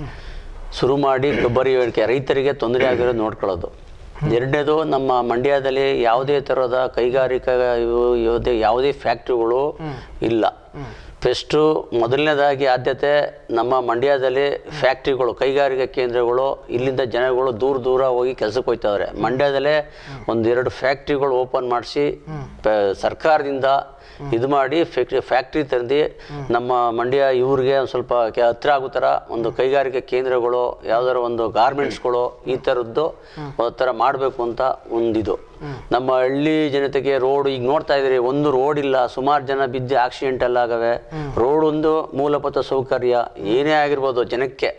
ಶುರು ಮಾಡಿ ಕೊಬ್ಬರಿ ಬೇಡಿಕೆ ರೈತರಿಗೆ ತೊಂದರೆ ಆಗಿರೋದು ನೋಡ್ಕೊಳ್ಳೋದು. ಎರಡನೇದು, ನಮ್ಮ ಮಂಡ್ಯದಲ್ಲಿ ಯಾವುದೇ ಥರದ ಕೈಗಾರಿಕಾ ಯಾವುದೇ ಫ್ಯಾಕ್ಟ್ರಿಗಳು ಇಲ್ಲ. ಫಸ್ಟು ಮೊದಲನೇದಾಗಿ ಆದ್ಯತೆ ನಮ್ಮ ಮಂಡ್ಯದಲ್ಲಿ ಫ್ಯಾಕ್ಟ್ರಿಗಳು, ಕೈಗಾರಿಕಾ ಕೇಂದ್ರಗಳು, ಇಲ್ಲಿಂದ ಜನಗಳು ದೂರ ಹೋಗಿ ಕೆಲಸಕ್ಕೆ ಹೋಗ್ತಾವ್ರೆ. ಮಂಡ್ಯದಲ್ಲೇ 1-2 ಫ್ಯಾಕ್ಟ್ರಿಗಳು ಓಪನ್ ಮಾಡಿಸಿ ಸರ್ಕಾರದಿಂದ ಇದು ಮಾಡಿ ಫ್ಯಾಕ್ಟ್ರಿ ತಂದು ನಮ್ಮ ಮಂಡ್ಯ ಇವ್ರಿಗೆ ಒಂದು ಸ್ವಲ್ಪ ಹತ್ತಿರ ಆಗೋ ಥರ ಒಂದು ಕೈಗಾರಿಕಾ ಕೇಂದ್ರಗಳು, ಯಾವುದಾದ್ರು ಒಂದು ಗಾರ್ಮೆಂಟ್ಸ್ಗಳು, ಈ ಥರದ್ದು ಥರ ಮಾಡಬೇಕು ಅಂತ ಒಂದಿದು. ನಮ್ಮ ಹಳ್ಳಿ ಜನತೆಗೆ ರೋಡ್ ಈಗ ನೋಡ್ತಾ ಇದ್ದೀರಿ, ಒಂದು ರೋಡ್ ಇಲ್ಲ, ಸುಮಾರು ಜನ ಬಿದ್ದು ಆಕ್ಸಿಡೆಂಟ್ ಎಲ್ಲ ಆಗವೆ. ರೋಡ್ ಒಂದು ಮೂಲಭೂತ ಸೌಕರ್ಯ ಏನೇ ಆಗಿರ್ಬೋದು ಜನಕ್ಕೆ,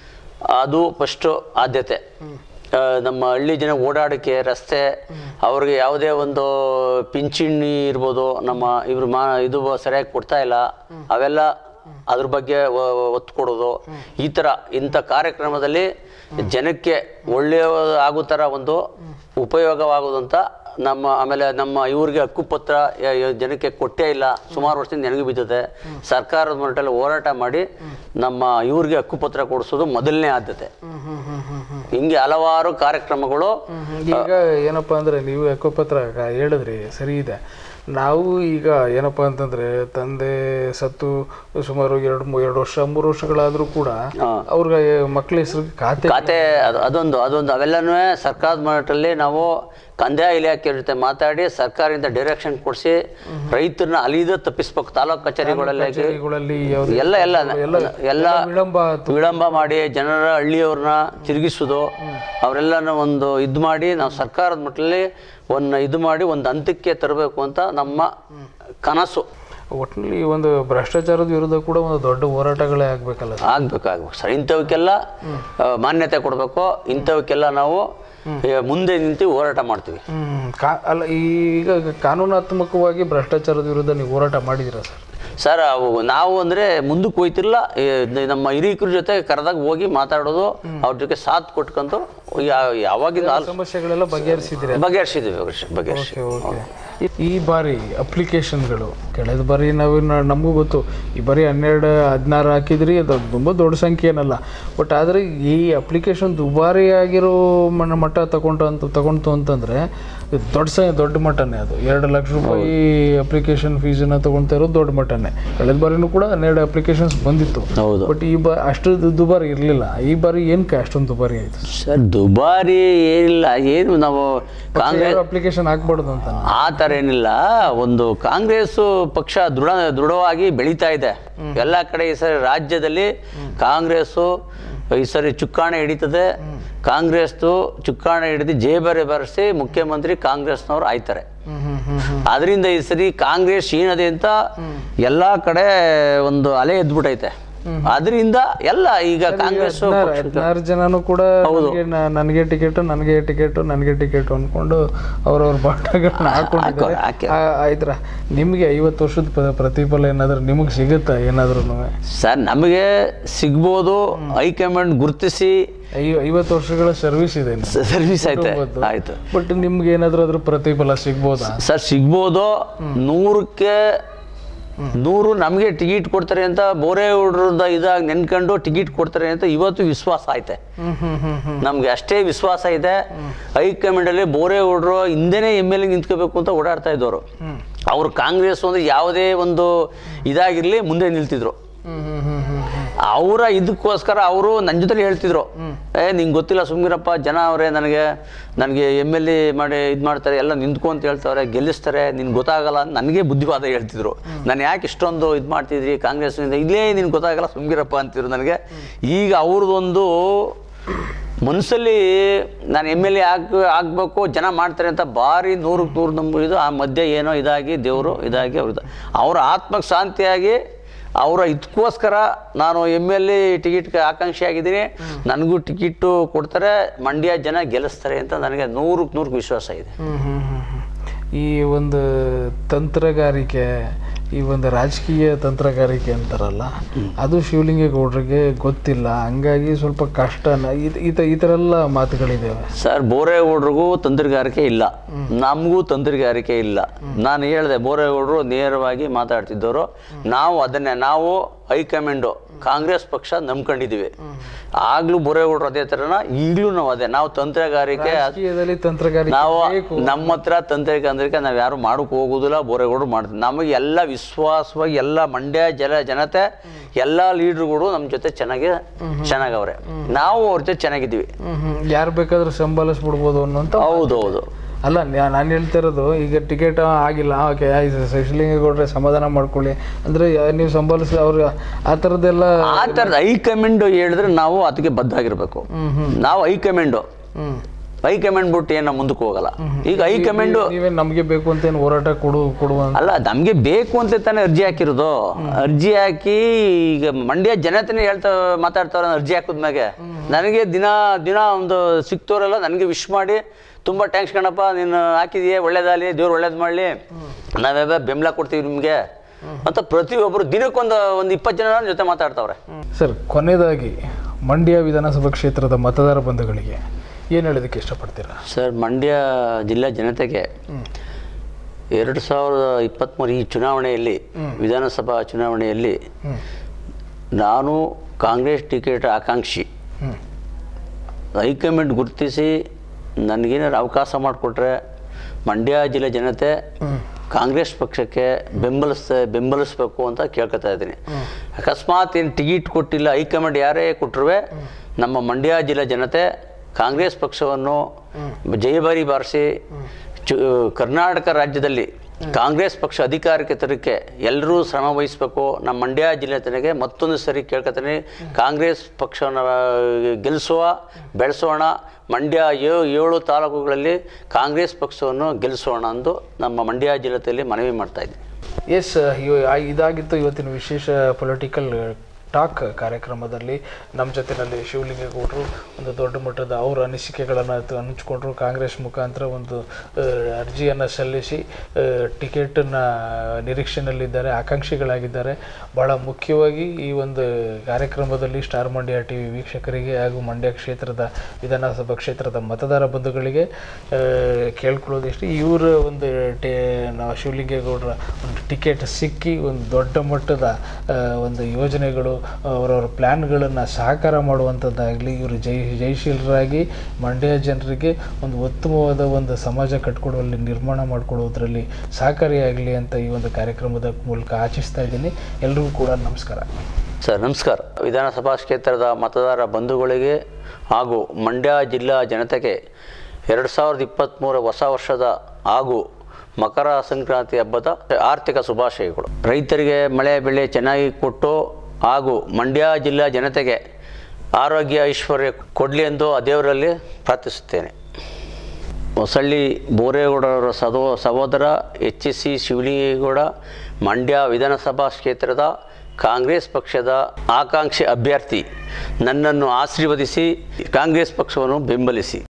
ಅದು ಫಸ್ಟು ಆದ್ಯತೆ. ನಮ್ಮ ಹಳ್ಳಿ ಜನ ಓಡಾಡೋಕ್ಕೆ ರಸ್ತೆ, ಅವ್ರಿಗೆ ಯಾವುದೇ ಒಂದು ಪಿಂಚಣಿ ಇರ್ಬೋದು, ನಮ್ಮ ಇವರು ಇದು ಸರಿಯಾಗಿ ಕೊಡ್ತಾ ಇಲ್ಲ, ಅವೆಲ್ಲ ಅದ್ರ ಬಗ್ಗೆ ಒತ್ತು ಕೊಡೋದು. ಇಂಥ ಕಾರ್ಯಕ್ರಮದಲ್ಲಿ ಜನಕ್ಕೆ ಒಳ್ಳೆಯ ಆಗೋ ಥರ ಒಂದು ಉಪಯೋಗವಾಗೋದಂತ ಆಮೇಲೆ ನಮ್ಮ ಇವ್ರಿಗೆ ಹಕ್ಕುಪತ್ರ ಜನಕ್ಕೆ ಕೊಟ್ಟೇ ಇಲ್ಲ, ಸುಮಾರು ವರ್ಷದಿಂದ ನನಗೆ ಬಿದ್ದಿದೆ. ಸರ್ಕಾರದ ಮಟ್ಟದಲ್ಲಿ ಹೋರಾಟ ಮಾಡಿ ನಮ್ಮ ಇವ್ರಿಗೆ ಹಕ್ಕುಪತ್ರ ಕೊಡಿಸೋದು ಮೊದಲನೇ ಆದ್ಯತೆ. ಹಿಂಗೆ ಹಲವಾರು ಕಾರ್ಯಕ್ರಮಗಳು. ಈಗ ಏನಪ್ಪ ಅಂದರೆ, ನೀವು ಹಕ್ಕುಪತ್ರ ಹೇಳಿದ್ರಿ, ಸರಿ ಇದೆ. ನಾವು ಈಗ ಏನಪ್ಪ ಅಂತಂದರೆ, ತಂದೆ ಸತ್ತು ಸುಮಾರು 2 ವರ್ಷ 3 ವರ್ಷಗಳಾದರೂ ಕೂಡ ಅವ್ರಿಗೆ ಮಕ್ಕಳ ಹೆಸರಿಗೆ ಖಾತೆ ಅದೊಂದು ಅವೆಲ್ಲನೂ ಸರ್ಕಾರದ ಮಟ್ಟದಲ್ಲಿ ನಾವು ಕಂದಾಯ ಇಲಾಖೆ ಜೊತೆ ಮಾತಾಡಿ ಸರ್ಕಾರದಿಂದ ಡೈರೆಕ್ಷನ್ ಕೊಡಿಸಿ ರೈತರನ್ನ ಅಲಿದ ತಪ್ಪಿಸ್ಬೇಕು. ತಾಲೂಕು ಕಚೇರಿಗಳಲ್ಲಿ ಎಲ್ಲ ವಿಳಂಬ ಮಾಡಿ ಜನರ ಹಳ್ಳಿಯವ್ರನ್ನ ತಿರುಗಿಸೋದು, ಅವರೆಲ್ಲನ ಒಂದು ಇದು ಮಾಡಿ ನಾವು ಸರ್ಕಾರದ ಮಟ್ಟದಲ್ಲಿ ಒಂದು ಹಂತಕ್ಕೆ ತರಬೇಕು ಅಂತ ನಮ್ಮ ಕನಸು. ಒಟ್ಟಿನಲ್ಲಿ ಒಂದು ಭ್ರಷ್ಟಾಚಾರದ ವಿರುದ್ಧ ಕೂಡ ಒಂದು ದೊಡ್ಡ ಹೋರಾಟಗಳೇ ಆಗ್ಬೇಕಲ್ಲ? ಆಗ್ಬೇಕು ಸರ್. ಇಂಥವಕ್ಕೆಲ್ಲ ಮಾನ್ಯತೆ ಕೊಡಬೇಕು. ಇಂಥವಕ್ಕೆಲ್ಲ ನಾವು ಮುಂದೆ ನಿಂತು ಹೋರಾಟ ಮಾಡ್ತೀವಿ. ಅಲ್ಲ, ಈಗ ಕಾನೂನಾತ್ಮಕವಾಗಿ ಭ್ರಷ್ಟಾಚಾರದ ವಿರುದ್ಧ ನೀವು ಹೋರಾಟ ಮಾಡಿದ್ದೀರಾ ಸರ್? ಸರ್, ನಾವು ಅಂದರೆ ಮುಂದಕ್ಕೆ ಹೋಯ್ತಿರಲ್ಲ, ನಮ್ಮ ಹಿರಿಯರ ಜೊತೆ ಕರೆದಾಗ ಹೋಗಿ ಮಾತಾಡೋದು, ಅವ್ರ ಜೊತೆ ಸಾಥ್ ಕೊಟ್ಕೊಂಡು ಯಾವಾಗಿಂದ ಸಮಸ್ಯೆಗಳೆಲ್ಲ ಬಗೆಹರಿಸಿದ್ದೀವಿ. ಈ ಬಾರಿ ಅಪ್ಲಿಕೇಶನ್ಗಳು ಕಳೆದ ಬಾರಿ ನಮಗೂ ಗೊತ್ತು, ಈ ಬಾರಿ 12-16 ಹಾಕಿದ್ರಿ, ಅದು ತುಂಬ ದೊಡ್ಡ ಸಂಖ್ಯೆ ಏನಲ್ಲ. ಬಟ್ ಆದರೆ ಈ ಅಪ್ಲಿಕೇಶನ್ ದುಬಾರಿ ಆಗಿರೋ ಮಟ್ಟ ತಗೊಂತು ಅಂತಂದರೆ ದೊಡ್ಡ ಮಟ್ಟನೇ. ಅದು 2 ಲಕ್ಷ ರೂಪಾಯಿ ಅಪ್ಲಿಕೇಶನ್ ಫೀಸನ್ನು ತೊಗೊಳ್ತಾ ಇರೋದು ದೊಡ್ಡ ಮಟ್ಟನೇ. ಕಳೆದ ಬಾರಿನೂ ಕೂಡ 12 ಅಪ್ಲಿಕೇಶನ್ಸ್ ಬಂದಿತ್ತು. ಬಟ್ ಈ ಅಷ್ಟು ದುಬಾರಿ ಇರಲಿಲ್ಲ. ಈ ಬಾರಿ ಏನಕ್ಕೆ ಅಷ್ಟೊಂದು ದುಬಾರಿ ಆಯಿತು ಸರ್? ದುಬಾರಿ ಏನಿಲ್ಲ, ಏನು ನಾವು ಕಾಂಗ್ರೆಸ್ ಅಪ್ಲಿಕೇಶನ್ ಹಾಕ್ಬಾರ್ದು ಅಂತ ಆ ಥರ ಏನಿಲ್ಲ. ಒಂದು ಕಾಂಗ್ರೆಸ್ ಪಕ್ಷ ದೃಢವಾಗಿ ಬೆಳೀತಾ ಇದೆ ಎಲ್ಲ ಕಡೆ. ಈ ಸರಿ ರಾಜ್ಯದಲ್ಲಿ ಕಾಂಗ್ರೆಸ್ಸು ಈ ಸರಿ ಚುಕ್ಕಾಣಿ ಹಿಡಿತದೆ. ಕಾಂಗ್ರೆಸ್ದು ಚುಕ್ಕಾಣಿ ಹಿಡಿದು ಜೇಬರೆ ಬರೆಸಿ ಮುಖ್ಯಮಂತ್ರಿ ಕಾಂಗ್ರೆಸ್ನವ್ರು ಆಯ್ತಾರೆ. ಅದರಿಂದ ಈ ಸರಿ ಕಾಂಗ್ರೆಸ್ ಕ್ಷೀಣದೆ ಅಂತ ಎಲ್ಲ ಕಡೆ ಒಂದು ಅಲೆ ಎದ್ಬಿಟ್ಟೈತೆ. ಅದರಿಂದ ಎಲ್ಲ ಈಗ ಕಾಂಗ್ರೆಸ್ 16 ಜನನು ಕೂಡ ನನಗೆ ಟಿಕೆಟ್ ಅನ್ಕೊಂಡು ಅವ್ರವ್ರ ಬಾಟಗಳನ್ನ ಹಾಕೊಂಡಿದ್ದಾರೆ. ಆಯ್ತರ ನಿಮಗೆ 50 ವರ್ಷದ ಪ್ರತಿಫಲ ಏನಾದ್ರು ನಿಮಗೆ ಸಿಗುತ್ತಾ? ಏನಾದ್ರು ಸರ್, ನಮಗೆ ಸಿಗ್ಬೋದು. ಹೈಕಮಾಂಡ್ ಗುರುತಿಸಿ 50 ವರ್ಷಗಳ ಸರ್ವಿಸ್ ಇದೆ, ಸರ್ವಿಸ್ ಆಯ್ತು. ಬಟ್ ನಿಮ್ಗೆ ಏನಾದ್ರು ಅದ್ರ ಪ್ರತಿಫಲ ಸಿಗ್ಬೋದಾ? ಸರ್, ಸಿಗ್ಬೋದು. 100ಕ್ಕೆ 100 ನಮಗೆ ಟಿಕೆಟ್ ಕೊಡ್ತಾರೆ ಅಂತ ಬೋರೇಗೌಡರದ ಇದಾಗಿ ನೆನ್ಕೊಂಡು ಟಿಕೆಟ್ ಕೊಡ್ತಾರೆ ಅಂತ ಇವತ್ತು ವಿಶ್ವಾಸ ಐತೆ ನಮ್ಗೆ. ಅಷ್ಟೇ ವಿಶ್ವಾಸ ಇದೆ. ಹೈಕಮಾಂಡಲ್ಲಿ ಬೋರೇಗೌಡರು ಹಿಂದೆನೇ MLA ನಿಂತ್ಕೋಬೇಕು ಅಂತ ಓಡಾಡ್ತಾ ಇದ್ದವರು. ಅವರು ಕಾಂಗ್ರೆಸ್ ಅಂದ್ರೆ ಯಾವುದೇ ಒಂದು ಇದಾಗಿರ್ಲಿ ಮುಂದೆ ನಿಲ್ತಿದ್ರು. ಅವರ ಇದಕ್ಕೋಸ್ಕರ ಅವರು ನನ್ನ ಜೊತೆಲಿ ಹೇಳ್ತಿದ್ರು, ನಿಂಗೆ ಗೊತ್ತಿಲ್ಲ ಸುಮ್ಮಿರಪ್ಪ, ಜನ ಅವರೇ ನನಗೆ MLA ಮಾಡಿ ಇದು ಮಾಡ್ತಾರೆ, ಎಲ್ಲ ನಿಂತ್ಕೊ ಅಂತ ಹೇಳ್ತಾರೆ, ಗೆಲ್ಲಿಸ್ತಾರೆ, ನಿನ್ಗೆ ಗೊತ್ತಾಗಲ್ಲ ಅಂತ ನನಗೆ ಬುದ್ಧಿವಾದ ಹೇಳ್ತಿದ್ರು. ನಾನು ಯಾಕೆ ಇಷ್ಟೊಂದು ಇದು ಮಾಡ್ತಿದ್ರಿ ಕಾಂಗ್ರೆಸ್ನಿಂದ, ಇಲ್ಲೇ ನಿನ್ಗೆ ಗೊತ್ತಾಗಲ್ಲ ಸುಮ್ಮಿರಪ್ಪ ಅಂತಿದ್ರು ನನಗೆ. ಈಗ ಅವ್ರದ್ದೊಂದು ಮನಸ್ಸಲ್ಲಿ ನಾನು MLA ಆಗಬೇಕು, ಜನ ಮಾಡ್ತಾರೆ ಅಂತ ಭಾರಿ 100ಕ್ಕೆ 100 ನಂಬಿದ್ದು. ಆ ಮಧ್ಯೆ ಏನೋ ಇದಾಗಿ ದೇವರು ಇದಾಗಿ ಅವ್ರ ಆತ್ಮಕ್ಕೆ ಶಾಂತಿಯಾಗಿ ಅವರ ಇದಕ್ಕೋಸ್ಕರ ನಾನು MLA ಟಿಕೆಟ್ಗೆ ಆಕಾಂಕ್ಷಿ ಆಗಿದ್ದೀನಿ, ನನಗೂ ಟಿಕೆಟು ಕೊಡ್ತಾರೆ, ಮಂಡ್ಯ ಜನ ಗೆಲ್ಲಿಸ್ತಾರೆ ಅಂತ ನನಗೆ 100ಕ್ಕೆ 100 ವಿಶ್ವಾಸ ಇದೆ. ಈ ಒಂದು ತಂತ್ರಗಾರಿಕೆ, ಈ ಒಂದು ರಾಜಕೀಯ ತಂತ್ರಗಾರಿಕೆ ಅಂತಾರಲ್ಲ, ಅದು ಶಿವಲಿಂಗೇಗೌಡರಿಗೆ ಗೊತ್ತಿಲ್ಲ, ಹಂಗಾಗಿ ಸ್ವಲ್ಪ ಕಷ್ಟನ ಈ ಥರ ಎಲ್ಲ ಮಾತುಗಳಿದ್ದಾವೆ ಸರ್. ಬೋರೇಗೌಡರಿಗೂ ತಂತ್ರಗಾರಿಕೆ ಇಲ್ಲ, ನಮಗೂ ತಂತ್ರಗಾರಿಕೆ ಇಲ್ಲ. ನಾನು ಹೇಳಿದೆ, ಬೋರೇಗೌಡರು ನೇರವಾಗಿ ಮಾತಾಡ್ತಿದ್ದವರು. ನಾವು ಹೈಕಮಾಂಡು ಕಾಂಗ್ರೆಸ್ ಪಕ್ಷ ನಂಬ್ಕೊಂಡಿದ್ದೀವಿ. ಆಗ್ಲೂ ಬೋರೇಗೌಡರು ಅದೇ ಥರನ, ಈಗಲೂ ನಾವು ತಂತ್ರಗಾರಿಕೆ ನಾವು ನಮ್ಮ ಹತ್ರ ತಂತ್ರಗಾರಿಕೆ ನಾವು ಯಾರು ಮಾಡೋಕೆ ಹೋಗೋದಿಲ್ಲ. ಬೋರೇಗೌಡರು ಮಾಡ್ತೀವಿ. ನಮಗೆ ಎಲ್ಲ ವಿಶ್ವಾಸವಾಗಿ ಎಲ್ಲ ಮಂಡ್ಯ ಜನತೆ ಎಲ್ಲ ಲೀಡರ್ಗಳು ನಮ್ಮ ಜೊತೆ ಚೆನ್ನಾಗವ್ರೆ, ನಾವು ಅವ್ರ ಜೊತೆ ಚೆನ್ನಾಗಿದ್ದೀವಿ. ಯಾರು ಬೇಕಾದ್ರೂ ಸಂಬಾಲಿಸ್ಬಿಡ್ಬೋದು ಅನ್ನೋಂಥ. ಹೌದೌದು. ಅಲ್ಲ, ನಾನು ಹೇಳ್ತಾ ಇರೋದು, ಈಗ ಟಿಕೆಟ್ ಆಗಿಲ್ಲ, ಓಕೆ ಶಿವಲಿಂಗೇಗೌಡ್ರೆ ಸಮಾಧಾನ ಮಾಡ್ಕೊಳ್ಳಿ ಅಂದರೆ ನೀವು ಸಂಬಾಲಿಸಿ ಅವ್ರು ಆ ಥರದ್ದೆಲ್ಲ ಹೈಕಮಾಂಡ್ ಹೇಳಿದ್ರೆ ನಾವು ಅದಕ್ಕೆ ಬದ್ಧಾಗಿರ್ಬೇಕು. ನಾವು ಹೈಕಮಾಂಡ್ ಬಿಟ್ಟು ಏನು ಮುಂದಕ್ಕೆ ಹೋಗಲ್ಲ. ಈಗ ಹೈಕಮಾಂಡ್ ನಮಗೆ ಬೇಕು ಅಂತ ಏನು ಹೋರಾಟ ಕೊಡುವ ಅಲ್ಲ, ನಮಗೆ ಬೇಕು ಅಂತ ತಾನೇ ಅರ್ಜಿ ಹಾಕಿರೋದು. ಅರ್ಜಿ ಹಾಕಿ ಈಗ ಮಂಡ್ಯ ಜನತೆನೇ ಮಾತಾಡ್ತಾವ್ರೆ. ಅರ್ಜಿ ಹಾಕಿದ್ಮ್ಯಾಗೆ ನನಗೆ ದಿನ ಒಂದು ಸಿಕ್ತೋರೆಲ್ಲ ನನಗೆ ವಿಶ್ ಮಾಡಿ, ತುಂಬ ಟ್ಯಾಂಕ್ಸ್ ಕಣಪ್ಪ, ನೀನು ಹಾಕಿದೀಯ, ಒಳ್ಳೇದಾಗಲಿ, ದೇವ್ರು ಒಳ್ಳೇದು ಮಾಡಲಿ, ನಾವೇ ಬೆಂಬಲ ಕೊಡ್ತೀವಿ ನಿಮಗೆ ಅಂತ ಪ್ರತಿಯೊಬ್ಬರು ದಿನಕ್ಕೊಂದು 20 ಜನ ಜೊತೆ ಮಾತಾಡ್ತಾವ್ರೆ. ಸರ್, ಕೊನೆಯದಾಗಿ ಮಂಡ್ಯ ವಿಧಾನಸಭಾ ಕ್ಷೇತ್ರದ ಮತದಾರ ಬಂಧುಗಳಿಗೆ ಏನು ಹೇಳೋದಕ್ಕೆ ಇಷ್ಟಪಡ್ತೀರಾ? ಸರ್, ಮಂಡ್ಯ ಜಿಲ್ಲಾ ಜನತೆಗೆ 2023 ಈ ಚುನಾವಣೆಯಲ್ಲಿ, ವಿಧಾನಸಭಾ ಚುನಾವಣೆಯಲ್ಲಿ ನಾನು ಕಾಂಗ್ರೆಸ್ ಟಿಕೆಟ್ ಆಕಾಂಕ್ಷಿ. ಹೈಕಮಾಂಡ್ ಗುರುತಿಸಿ ನನಗೇನಾರು ಅವಕಾಶ ಮಾಡಿಕೊಟ್ರೆ ಮಂಡ್ಯ ಜಿಲ್ಲೆ ಜನತೆ ಕಾಂಗ್ರೆಸ್ ಪಕ್ಷಕ್ಕೆ ಬೆಂಬಲಿಸಬೇಕು ಅಂತ ಕೇಳ್ಕೊತಾ ಇದ್ದೀನಿ. ಅಕಸ್ಮಾತ್ ಏನು ಟಿಕೆಟ್ ಕೊಟ್ಟಿಲ್ಲ, ಹೈಕಮಾಂಡ್ ಯಾರೇ ಕೊಟ್ಟರು ನಮ್ಮ ಮಂಡ್ಯ ಜಿಲ್ಲೆ ಜನತೆ ಕಾಂಗ್ರೆಸ್ ಪಕ್ಷವನ್ನು ಜಯಭಾರಿ ಬಾರಿಸಿ ಕರ್ನಾಟಕ ರಾಜ್ಯದಲ್ಲಿ ಕಾಂಗ್ರೆಸ್ ಪಕ್ಷ ಅಧಿಕಾರಕ್ಕೆ ತರಕ್ಕೆ ಎಲ್ಲರೂ ಶ್ರಮ ವಹಿಸಬೇಕು. ನಮ್ಮ ಮಂಡ್ಯ ಜಿಲ್ಲೆ ತನಗೆ ಮತ್ತೊಂದು ಸರಿ ಕೇಳ್ಕೊತೀನಿ, ಕಾಂಗ್ರೆಸ್ ಪಕ್ಷವನ್ನು ಬೆಳೆಸೋಣ. ಮಂಡ್ಯ 7 ತಾಲೂಕುಗಳಲ್ಲಿ ಕಾಂಗ್ರೆಸ್ ಪಕ್ಷವನ್ನು ಗೆಲ್ಲಿಸೋಣ ಎಂದು ನಮ್ಮ ಮಂಡ್ಯ ಜಿಲ್ಲೆಯಲ್ಲಿ ಮನವಿ ಮಾಡ್ತಾ ಇದ್ದೀನಿ. ಎಸ್, ಇದಾಗಿತ್ತು ಇವತ್ತಿನ ವಿಶೇಷ ಪೊಲಿಟಿಕಲ್ ಟಾಕ್ ಕಾರ್ಯಕ್ರಮದಲ್ಲಿ. ನಮ್ಮ ಜೊತೆಯಲ್ಲಿ ಶಿವಲಿಂಗೇಗೌಡರು ಒಂದು ದೊಡ್ಡ ಮಟ್ಟದ ಅವರ ಅನಿಸಿಕೆಗಳನ್ನು ಹಂಚಿಕೊಂಡ್ರು. ಕಾಂಗ್ರೆಸ್ ಮುಖಾಂತರ ಒಂದು ಅರ್ಜಿಯನ್ನು ಸಲ್ಲಿಸಿ ಟಿಕೆಟನ್ನು ನಿರೀಕ್ಷೆಯಲ್ಲಿದ್ದಾರೆ, ಆಕಾಂಕ್ಷಿಗಳಾಗಿದ್ದಾರೆ. ಭಾಳ ಮುಖ್ಯವಾಗಿ ಈ ಒಂದು ಕಾರ್ಯಕ್ರಮದಲ್ಲಿ ಸ್ಟಾರ್ ಮಂಡ್ಯ TV ವೀಕ್ಷಕರಿಗೆ ಹಾಗೂ ಮಂಡ್ಯ ಕ್ಷೇತ್ರದ ವಿಧಾನಸಭಾ ಕ್ಷೇತ್ರದ ಮತದಾರ ಬಂಧುಗಳಿಗೆ ಕೇಳ್ಕೊಳ್ಳೋದಿಷ್ಟು, ಇವರ ಒಂದು ಶಿವಲಿಂಗೇಗೌಡರ ಒಂದು ಟಿಕೆಟ್ ಸಿಕ್ಕಿ ಒಂದು ದೊಡ್ಡ ಮಟ್ಟದ ಒಂದು ಯೋಜನೆಗಳು, ಅವರವ್ರ ಪ್ಲ್ಯಾನ್ಗಳನ್ನು ಸಾಕಾರ ಮಾಡುವಂಥದ್ದಾಗಲಿ, ಇವರು ಜಯಶೀಲರಾಗಿ ಮಂಡ್ಯ ಜನರಿಗೆ ಒಂದು ಉತ್ತಮವಾದ ಒಂದು ಸಮಾಜ ಕಟ್ಕೊಡುವಲ್ಲಿ, ನಿರ್ಮಾಣ ಮಾಡಿಕೊಡುವುದರಲ್ಲಿ ಸಹಕಾರಿಯಾಗಲಿ ಅಂತ ಈ ಒಂದು ಕಾರ್ಯಕ್ರಮದ ಮೂಲಕ ಆಶಿಸ್ತಾ ಇದ್ದೀನಿ. ಎಲ್ರಿಗೂ ಕೂಡ ನಮಸ್ಕಾರ. ಸರ್, ನಮಸ್ಕಾರ. ವಿಧಾನಸಭಾ ಕ್ಷೇತ್ರದ ಮತದಾರ ಬಂಧುಗಳಿಗೆ ಹಾಗೂ ಮಂಡ್ಯ ಜಿಲ್ಲಾ ಜನತೆಗೆ 2023 ಹೊಸ ವರ್ಷದ ಹಾಗೂ ಮಕರ ಸಂಕ್ರಾಂತಿ ಹಬ್ಬದ ಆರ್ಥಿಕ ಶುಭಾಶಯಗಳು. ರೈತರಿಗೆ ಮಳೆ ಬೆಳೆ ಚೆನ್ನಾಗಿ ಕೊಟ್ಟು ಹಾಗೂ ಮಂಡ್ಯ ಜಿಲ್ಲಾ ಜನತೆಗೆ ಆರೋಗ್ಯ ಐಶ್ವರ್ಯ ಕೊಡಲಿ ಎಂದು ಆ ದೇವರಲ್ಲಿ ಪ್ರಾರ್ಥಿಸುತ್ತೇನೆ. ಹೊಸಳ್ಳಿ ಬೋರೇಗೌಡರವರ ಸಹೋದರ HC ಶಿವಲಿಂಗೇಗೌಡ, ಮಂಡ್ಯ ವಿಧಾನಸಭಾ ಕ್ಷೇತ್ರದ ಕಾಂಗ್ರೆಸ್ ಪಕ್ಷದ ಆಕಾಂಕ್ಷಿ ಅಭ್ಯರ್ಥಿ. ನನ್ನನ್ನು ಆಶೀರ್ವದಿಸಿ ಕಾಂಗ್ರೆಸ್ ಪಕ್ಷವನ್ನು ಬೆಂಬಲಿಸಿ.